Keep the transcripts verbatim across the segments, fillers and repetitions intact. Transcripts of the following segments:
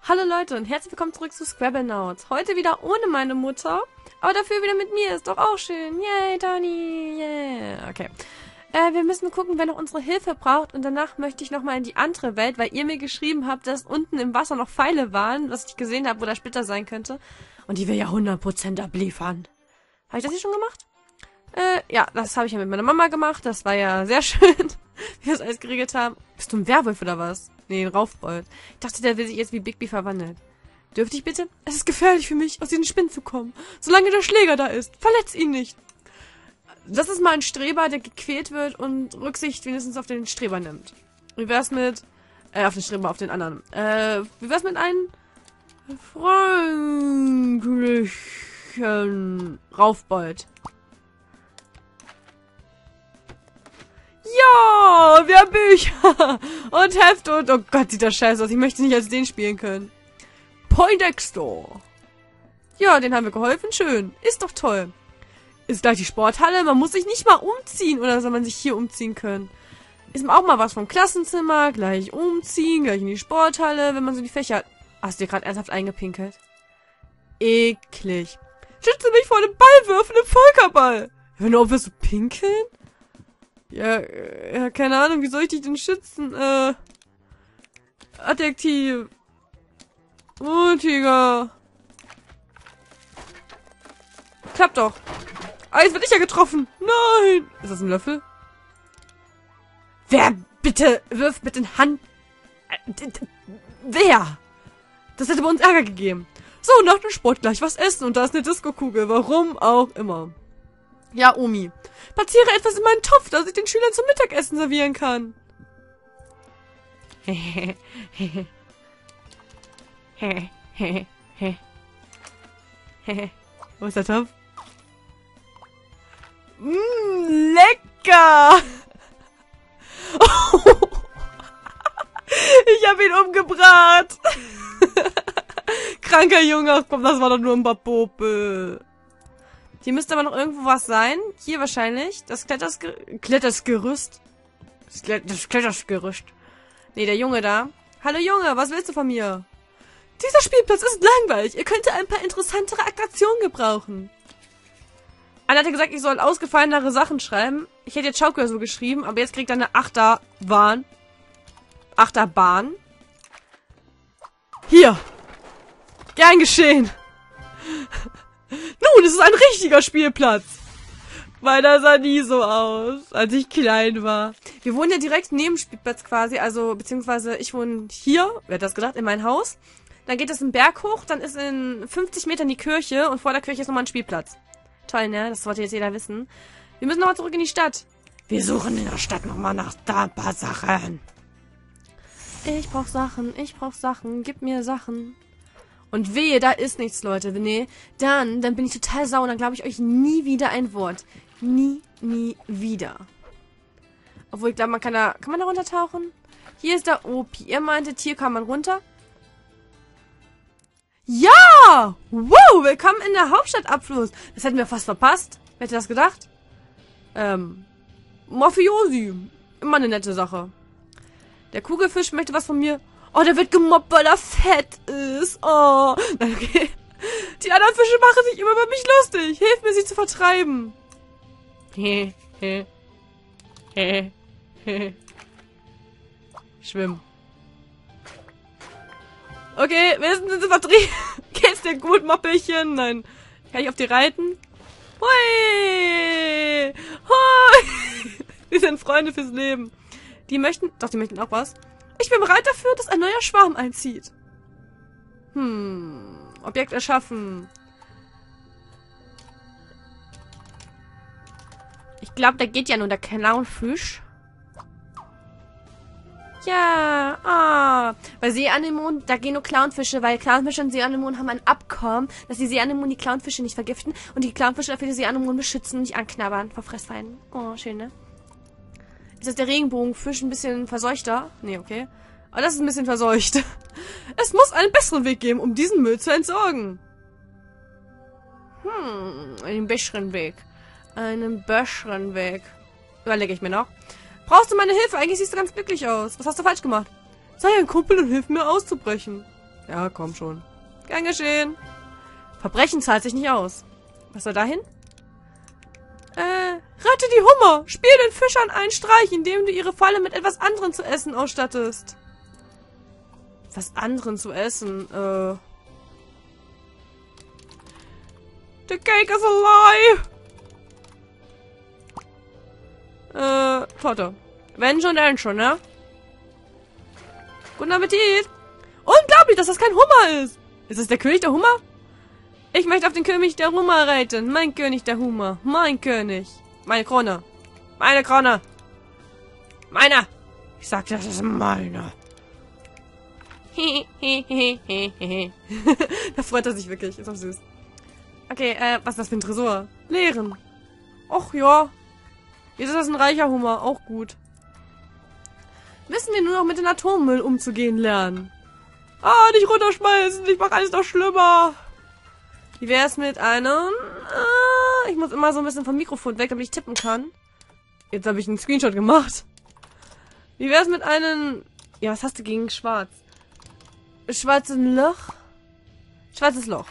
Hallo Leute und herzlich willkommen zurück zu Scrabble-Nauts. Heute wieder ohne meine Mutter, aber dafür wieder mit mir. Ist doch auch schön. Yay, Toni. Yeah. Okay. Äh, wir müssen gucken, wer noch unsere Hilfe braucht. Und danach möchte ich nochmal in die andere Welt, weil ihr mir geschrieben habt, dass unten im Wasser noch Pfeile waren, was ich gesehen habe, wo der Splitter sein könnte. Und die wir ja hundert Prozent abliefern. Habe ich das hier schon gemacht? Äh, ja, das habe ich ja mit meiner Mama gemacht. Das war ja sehr schön, wie wir das alles geregelt haben. Bist du ein Werwolf oder was? Nee, ein Raufbold. Ich dachte, der will sich jetzt wie Bigby verwandeln. Dürfte ich bitte? Es ist gefährlich für mich, aus diesen Spinnen zu kommen. Solange der Schläger da ist. Verletz ihn nicht. Das ist mal ein Streber, der gequält wird und Rücksicht wenigstens auf den Streber nimmt. Wie wär's mit... Äh, auf den Streber, auf den anderen. Äh, wie wär's mit einem... freundlichen Raufbold? Ja, wir haben Bücher und Hefte und... Oh Gott, sieht das scheiße aus. Ich möchte nicht als den spielen können. Poindexter. Ja, den haben wir geholfen. Schön. Ist doch toll. Ist gleich die Sporthalle. Man muss sich nicht mal umziehen. Oder soll man sich hier umziehen können? Ist auch mal was vom Klassenzimmer. Gleich umziehen. Gleich in die Sporthalle. Wenn man so die Fächer hat. Hast du dir gerade ernsthaft eingepinkelt? Eklig. Schütze mich vor dem Ballwürfen im Völkerball. Wenn du aufhörst zu pinkeln? Ja, ja, keine Ahnung, wie soll ich dich denn schützen? Äh, Adjektiv. Mutiger. Klappt doch. Ah, jetzt werde ich ja getroffen. Nein. Ist das ein Löffel? Wer bitte wirft mit den Hand... Äh, wer? Das hätte bei uns Ärger gegeben. So, nach dem Sport gleich was essen und da ist eine Disco-Kugel. Warum auch immer. Ja, Omi. Platziere etwas in meinen Topf, dass ich den Schülern zum Mittagessen servieren kann. Hehehe. Hehehe. Hehehe. Wo ist der Topf? Mmm, lecker! Ich hab ihn umgebracht. Kranker Junge, ach komm, das war doch nur ein paar Popel. Hier müsste aber noch irgendwo was sein. Hier wahrscheinlich. Das Klettersger Klettersgerüst. Das, Klet das Klettersgerüst. Nee, der Junge da. Hallo Junge, was willst du von mir? Dieser Spielplatz ist langweilig. Ihr könntet ein paar interessantere Attraktionen gebrauchen. Einer hatte gesagt, ich soll ausgefallenere Sachen schreiben. Ich hätte jetzt Schaukel so geschrieben, aber jetzt kriegt er eine Achterbahn. Achterbahn. Hier. Gern geschehen. Nun, es ist ein richtiger Spielplatz. Weil das sah nie so aus, als ich klein war. Wir wohnen ja direkt neben dem Spielplatz quasi, also beziehungsweise ich wohne hier, wer hat das gedacht, in mein Haus. Dann geht es einen Berg hoch, dann ist in fünfzig Metern die Kirche und vor der Kirche ist nochmal ein Spielplatz. Toll, ne? Das sollte jetzt jeder wissen. Wir müssen nochmal zurück in die Stadt. Wir suchen in der Stadt nochmal nach da ein paar Sachen. Ich brauch Sachen, ich brauch Sachen, gib mir Sachen. Und wehe, da ist nichts, Leute. Nee, dann, dann bin ich total sauer und dann glaube ich euch nie wieder ein Wort. Nie, nie wieder. Obwohl, ich glaube, man kann da... Kann man da runtertauchen? Hier ist der Opi. Ihr meintet, hier kann man runter? Ja! Wow, willkommen in der Hauptstadtabfluss. Das hätten wir fast verpasst. Wer hätte das gedacht? Ähm, Mafiosi. Immer eine nette Sache. Der Kugelfisch möchte was von mir... Oh, der wird gemobbt, weil er fett ist. Oh. Okay. Die anderen Fische machen sich immer über mich lustig. Hilf mir, sie zu vertreiben. He, he. He, he. Schwimmen. Okay, wenigstens sind sie vertrieben. Geht's dir gut, Moppelchen? Nein. Kann ich auf die reiten? Hui! Hui! Wir sind Freunde fürs Leben. Die möchten... Doch, die möchten auch was. Ich bin bereit dafür, dass ein neuer Schwarm einzieht. Hm. Objekt erschaffen. Ich glaube, da geht ja nur der Clownfisch. Ja. Ah. Bei Seeanemonen, da gehen nur Clownfische, weil Clownfische und Seeanemonen haben ein Abkommen, dass die Seeanemonen die Clownfische nicht vergiften und die Clownfische dafür die Seeanemonen beschützen und nicht anknabbern vor Fressfeinden. Oh, schön, ne? Ist das der Regenbogenfisch ein bisschen verseuchter? Nee, okay. Aber das ist ein bisschen verseucht. Es muss einen besseren Weg geben, um diesen Müll zu entsorgen. Hm, einen besseren Weg. Einen besseren Weg. Überlege ich mir noch. Brauchst du meine Hilfe? Eigentlich siehst du ganz glücklich aus. Was hast du falsch gemacht? Sei ein Kumpel und hilf mir auszubrechen. Ja, komm schon. Gern geschehen. Verbrechen zahlt sich nicht aus. Was soll da hin? Äh, rette die Hummer! Spiel den Fischern einen Streich, indem du ihre Falle mit etwas anderem zu essen ausstattest. Was anderen zu essen? Äh... The cake is alive! Äh, Torte. Wenn schon, dann schon, ne? Guten Appetit! Unglaublich, dass das kein Hummer ist! Ist es der König der Hummer? Ich möchte auf den König der Hummer reiten. Mein König der Hummer. Mein König. Meine Krone. Meine Krone. Meiner. Ich sagte, das ist meine. Da freut er sich wirklich. Ist auch süß. Okay, äh, was ist das für ein Tresor? Leeren. Och, ja. Jetzt ist das ein reicher Hummer. Auch gut. Müssen wir nur noch mit dem Atommüll umzugehen lernen. Ah, nicht runterschmeißen. Ich mache alles noch schlimmer. Wie wäre es mit einem... Äh, ich muss immer so ein bisschen vom Mikrofon weg, damit ich tippen kann. Jetzt habe ich einen Screenshot gemacht. Wie wäre es mit einem... Ja, was hast du gegen schwarz? Schwarzes Loch? Schwarzes Loch.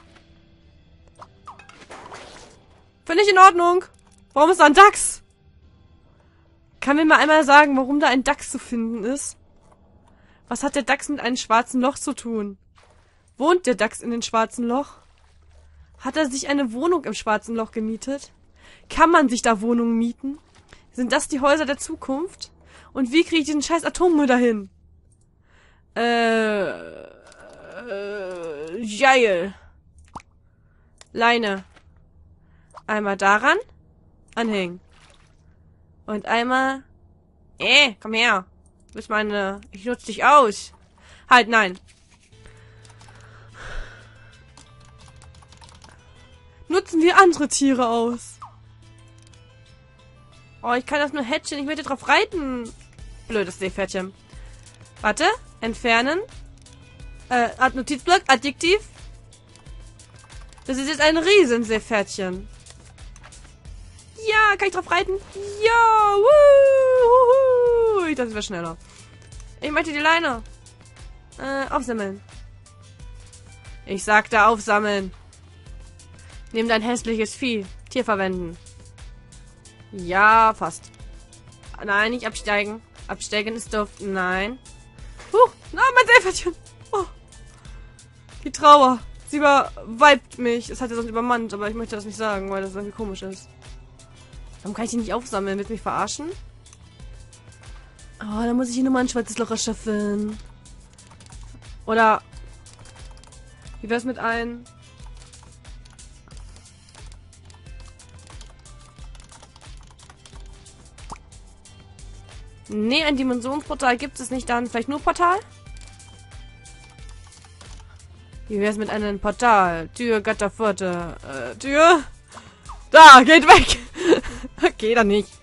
Finde ich in Ordnung. Warum ist da ein Dachs? Kann mir mal einmal sagen, warum da ein Dachs zu finden ist? Was hat der Dachs mit einem schwarzen Loch zu tun? Wohnt der Dachs in dem schwarzen Loch? Hat er sich eine Wohnung im schwarzen Loch gemietet? Kann man sich da Wohnungen mieten? Sind das die Häuser der Zukunft? Und wie kriege ich diesen scheiß Atommüll dahin? Äh... Äh... Geil. Leine. Einmal daran. Anhängen. Und einmal... Äh, komm her. Du bist meine... Ich nutze dich aus. Halt, nein. Nutzen wir andere Tiere aus. Oh, ich kann das nur hätschen. Ich möchte drauf reiten. Blödes Seepferdchen. Warte. Entfernen. Äh, Notizblock. Adjektiv. Das ist jetzt ein Riesenseepferdchen. Ja, kann ich drauf reiten? Ja. Wuhu. Ich dachte, es wäre schneller. Ich möchte die Leine. Äh, aufsammeln. Ich sagte aufsammeln. Nimm dein hässliches Vieh. Tier verwenden. Ja, fast. Nein, nicht absteigen. Absteigen ist doof. Nein. Huch, na, mein Seepferdchen. Oh. Die Trauer. Sie überweibt mich. Es hat ja sonst übermannt, aber ich möchte das nicht sagen, weil das irgendwie komisch ist. Warum kann ich die nicht aufsammeln? Willst du mich verarschen? Oh, dann muss ich hier nochmal ein schwarzes Loch erschaffen. Oder... Wie wär's mit einem... Nee, ein Dimensionsportal gibt es nicht, dann vielleicht nur Portal? Wie wär's mit einem Portal? Tür, Gatter, Pforte, äh, Tür? Da, geht weg! Okay, dann nicht.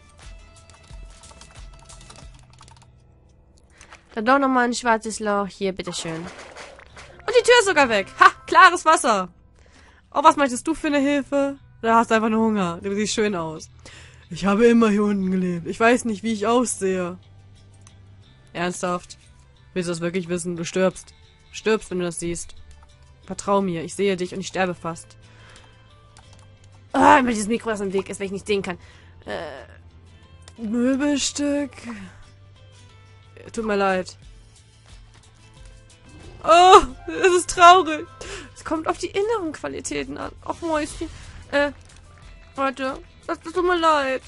Dann doch nochmal ein schwarzes Loch. Hier, bitteschön. Und die Tür ist sogar weg. Ha, klares Wasser. Oh, was möchtest du für eine Hilfe? Da hast du einfach nur Hunger. Du siehst schön aus. Ich habe immer hier unten gelebt. Ich weiß nicht, wie ich aussehe. Ernsthaft? Willst du das wirklich wissen? Du stirbst. Stirbst, wenn du das siehst. Vertrau mir. Ich sehe dich und ich sterbe fast. Ah, immer dieses Mikro, das im Weg ist, wenn ich nicht sehen kann. Äh, Möbelstück. Tut mir leid. Oh, es ist traurig. Es kommt auf die inneren Qualitäten an. Ach, Mäuschen. Äh, warte. Das tut mir leid.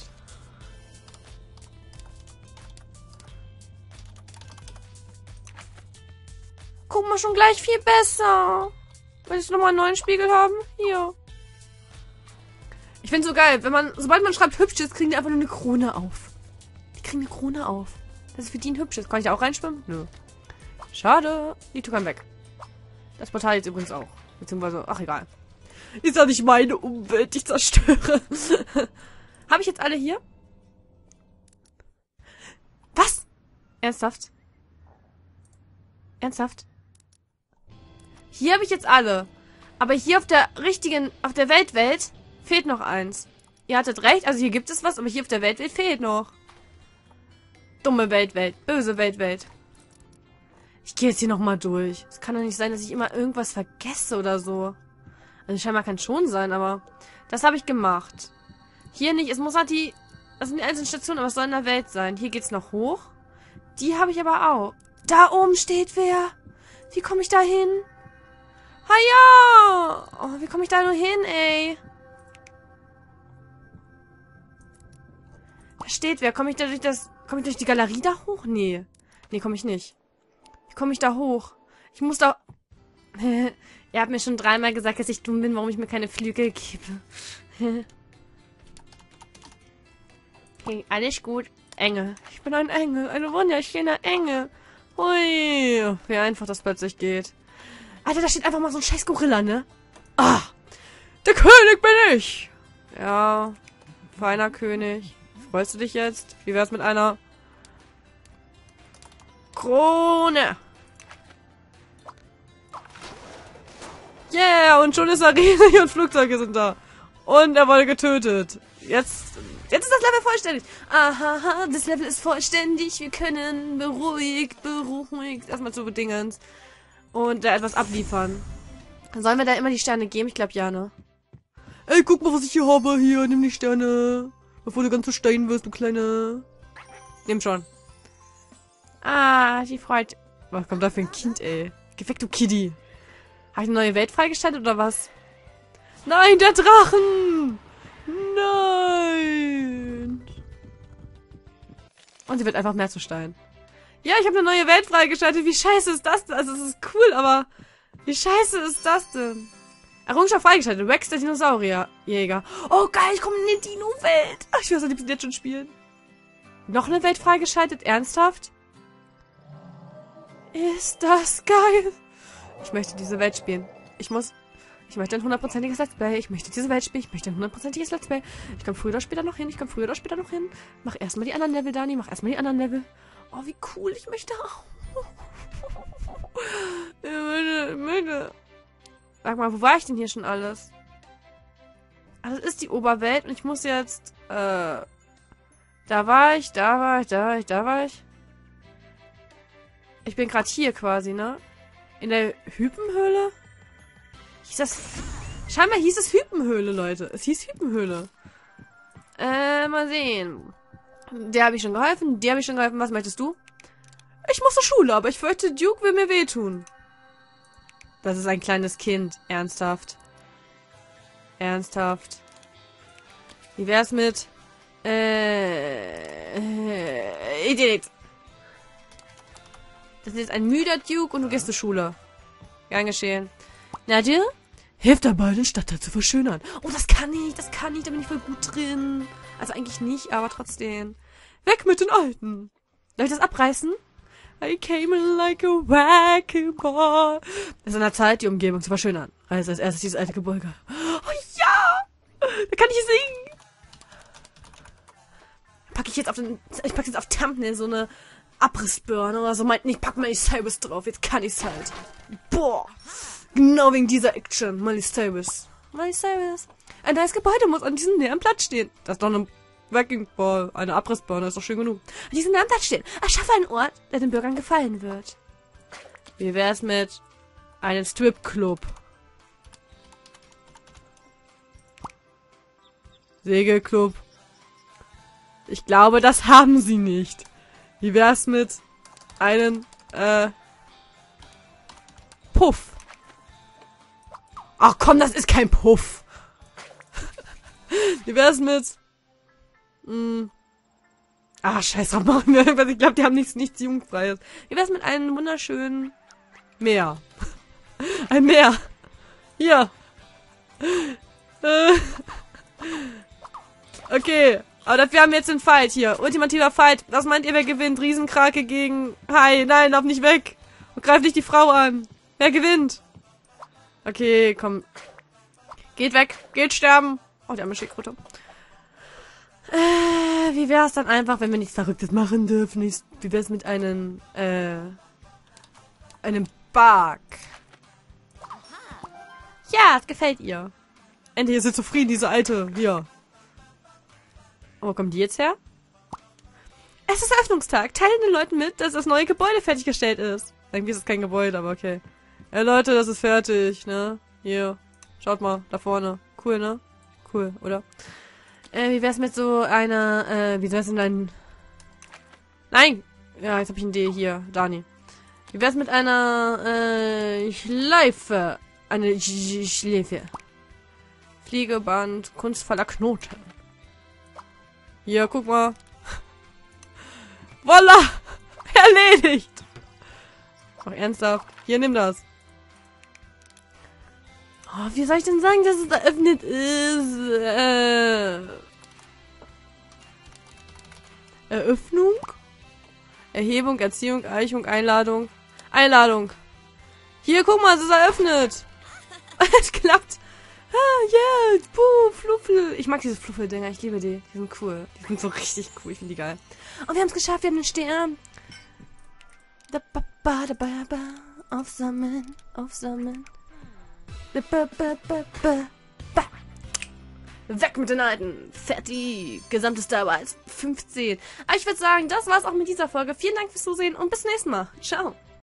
Guck mal, schon gleich viel besser. Willst du nochmal einen neuen Spiegel haben? Hier. Ich finde so geil, wenn man, sobald man schreibt hübsches, kriegen die einfach nur eine Krone auf. Die kriegen eine Krone auf. Das ist für die ein hübsches. Kann ich da auch reinschwimmen? Nö. Schade. Die Tür kann weg. Das Portal jetzt übrigens auch. Beziehungsweise, ach egal. Ist ja nicht meine Umwelt, die ich zerstöre. Habe ich jetzt alle hier? Was? Ernsthaft? Ernsthaft? Hier habe ich jetzt alle. Aber hier auf der richtigen, auf der Weltwelt fehlt noch eins. Ihr hattet recht, also hier gibt es was, aber hier auf der Weltwelt fehlt noch. Dumme Weltwelt, böse Weltwelt. Ich gehe jetzt hier nochmal durch. Es kann doch nicht sein, dass ich immer irgendwas vergesse oder so. Also scheinbar kann es schon sein, aber das habe ich gemacht. Hier nicht. Es muss halt die... Das sind die einzelnen Stationen, aber es soll in der Welt sein. Hier geht's noch hoch. Die habe ich aber auch. Da oben steht wer. Wie komme ich da hin? Ha ja! Oh, wie komme ich da nur hin, ey? Da steht wer. Komme ich da durch das... Komme ich durch die Galerie da hoch? Nee. Nee, komme ich nicht. Wie komme ich da hoch? Ich muss da... Ihr habt mir schon dreimal gesagt, dass ich dumm bin, warum ich mir keine Flügel gebe. Okay, alles gut. Engel. Ich bin ein Engel. Eine wunderschöne Engel. Hui. Wie einfach das plötzlich geht. Alter, da steht einfach mal so ein scheiß Gorilla, ne? Ah. Der König bin ich. Ja. Feiner König. Freust du dich jetzt? Wie wär's mit einer Krone? Yeah, und schon ist er riesig und Flugzeuge sind da. Und er wurde getötet. Jetzt, jetzt ist das Level vollständig. Aha, das Level ist vollständig. Wir können beruhigt, beruhigt erstmal zu Bedingens und da etwas abliefern. Sollen wir da immer die Sterne geben? Ich glaube ja, ne? Ey, guck mal, was ich hier habe. Hier, nimm die Sterne. Bevor du ganz zu Stein wirst, du Kleiner. Nimm schon. Ah, die freut. Was kommt da für ein Kind, ey? Geh weg, du Kitty. Habe ich eine neue Welt freigeschaltet oder was? Nein, der Drachen! Nein! Und sie wird einfach mehr zu Stein. Ja, ich habe eine neue Welt freigeschaltet. Wie scheiße ist das denn? Also, es ist cool, aber wie scheiße ist das denn? Errungenschaft freigeschaltet. Rex, der Dinosaurierjäger. Oh, geil, ich komme in die Dino-Welt. Ach, ich will das am liebsten jetzt schon spielen. Noch eine Welt freigeschaltet? Ernsthaft? Ist das geil? Ich möchte diese Welt spielen. Ich muss... Ich möchte ein hundertprozentiges Let's Play. Ich möchte diese Welt spielen. Ich möchte ein hundertprozentiges Let's Play. Ich komme früher oder später noch hin. Ich komme früher oder später noch hin. Mach erstmal die anderen Level, Dani. Mach erstmal die anderen Level. Oh, wie cool. Ich möchte auch. Ich möchte, ich möchte. Sag mal, wo war ich denn hier schon alles? Also, das ist die Oberwelt und ich muss jetzt, äh... Da war ich, da war ich, da war ich, da war ich. Ich bin gerade hier quasi, ne? In der Hypenhöhle? Hieß das... Scheinbar hieß es Hypenhöhle, Leute. Es hieß Hypenhöhle. Äh, mal sehen. Der habe ich schon geholfen, der habe ich schon geholfen. Was möchtest du? Ich muss zur Schule, aber ich fürchte, Duke will mir wehtun. Das ist ein kleines Kind. Ernsthaft. Ernsthaft. Wie wär's mit... Äh... äh Idee nichts. Das ist jetzt ein müder Duke und du gehst zur Schule. Gern geschehen. Na du? Hilf dabei, den Stadtteil zu verschönern. Oh, das kann ich, das kann ich, da bin ich voll gut drin. Also eigentlich nicht, aber trotzdem. Weg mit den Alten. Darf ich das abreißen? I came in like a wacky ball. Es ist an der Zeit, die Umgebung zu verschönern. Also als erstes dieses alte Gebäude. Oh ja! Da kann ich singen. Packe ich jetzt auf den, ich packe jetzt auf Thumbnail so eine Abrissbirne oder so. Meint nicht, pack mal die Cyrus drauf. Jetzt kann ich's halt. Boah. Genau wegen dieser Action. Miley Cyrus. Miley Cyrus. Ein neues Gebäude muss an diesem leeren Platz stehen. Das ist doch eine Wrecking Ball. Eine Abrissbirne ist doch schön genug. An diesem leeren Platz stehen. Erschaffe einen Ort, der den Bürgern gefallen wird. Wie wär's mit einem Stripclub? Segelclub. Ich glaube, das haben sie nicht. Wie wär's mit einem, äh, Puff? Ach komm, das ist kein Puff. Wie wär's mit, mh, ah, scheiß drauf, machen wir irgendwas. Ich glaube, die haben nichts, nichts Jugendfreies. Wie wär's mit einem wunderschönen Meer? Ein Meer. Hier. Äh. Okay. Aber dafür haben wir jetzt den Fight hier. Ultimativer Fight. Was meint ihr, wer gewinnt? Riesenkrake gegen Hai. Nein, lauf nicht weg. Und greif nicht die Frau an. Wer gewinnt? Okay, komm. Geht weg. Geht sterben. Oh, die arme Schildkröte. Äh, wie wär's dann einfach, wenn wir nichts Verrücktes machen dürfen? Wie wär's mit einem, äh, einem Bug? Ja, es gefällt ihr. Endlich ist sie zufrieden, diese alte. Hier. Wo kommen die jetzt her? Es ist Eröffnungstag. Teile den Leuten mit, dass das neue Gebäude fertiggestellt ist. Eigentlich ist es kein Gebäude, aber okay. Ja, Leute, das ist fertig, ne? Hier. Schaut mal, da vorne. Cool, ne? Cool, oder? Äh, wie wär's mit so einer, äh, wie wär's denn ein... Nein! Ja, jetzt hab ich eine Idee hier, Dani. Wie wär's mit einer, äh, Schleife? Eine Sch Schleife. Fliegeband, kunstvoller Knoten. Hier, guck mal. Voila! Erledigt! Ach, ernsthaft? Hier, nimm das. Oh, wie soll ich denn sagen, dass es eröffnet ist? Äh... Eröffnung? Erhebung, Erziehung, Eichung, Einladung. Einladung. Hier, guck mal, es ist eröffnet. Es klappt. Ah, ja, yeah. Puh, Fluffel. Ich mag diese Fluffel-Dinger, ich liebe die. Die sind cool. Die sind so richtig cool, ich finde die geil. Und wir haben es geschafft, wir haben den Stern. Da, ba, ba, da, ba, ba. Aufsammeln, aufsammeln. Da, ba, ba, ba, ba, ba. Weg mit den Alten. Fertig. Gesamtes Star Wars fünfzehn. Aber ich würde sagen, das war's auch mit dieser Folge. Vielen Dank fürs Zusehen und bis zum nächsten Mal. Ciao.